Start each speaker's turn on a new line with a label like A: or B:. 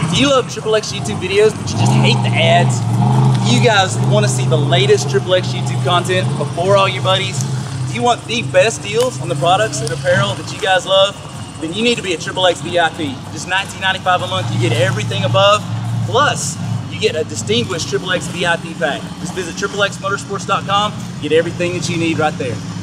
A: If you love XXX YouTube videos, but you just hate the ads, you guys want to see the latest XXX YouTube content before all your buddies, if you want the best deals on the products and apparel that you guys love, then you need to be a XXX VIP. Just $19.95 a month, you get everything above, plus you get a distinguished XXX VIP pack. Just visit XXXmotorsports.com, get everything that you need right there.